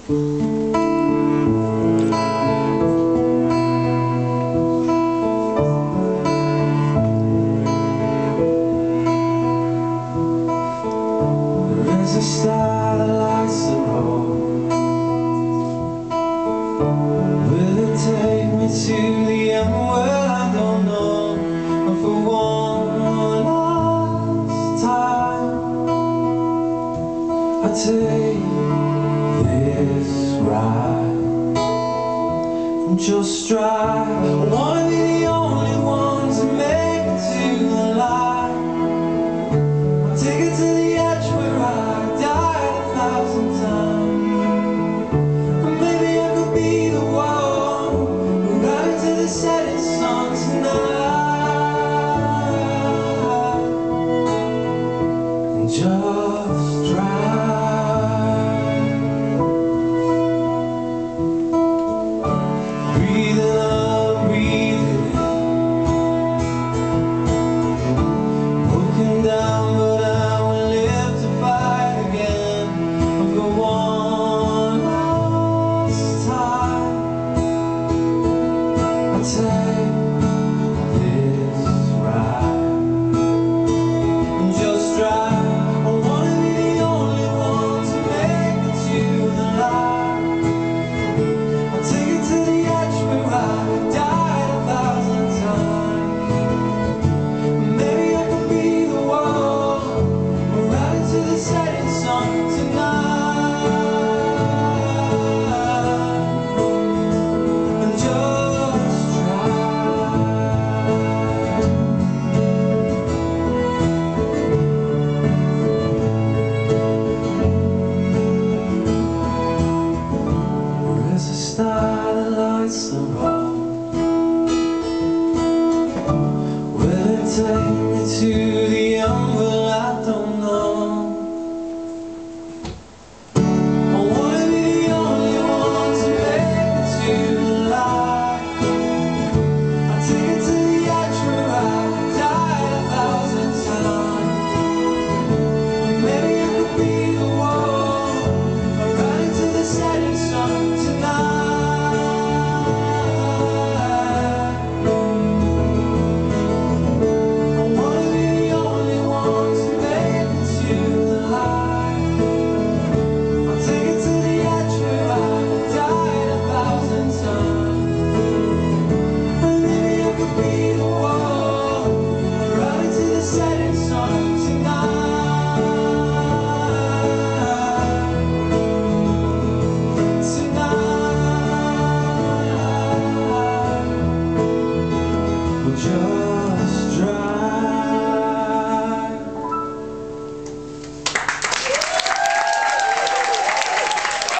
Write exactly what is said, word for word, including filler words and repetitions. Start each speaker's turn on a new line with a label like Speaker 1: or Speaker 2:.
Speaker 1: There's a star that lights the road. Will it take me to the end? Well, I don't know. And for one last time, I take this ride and just drive. I wanna be the only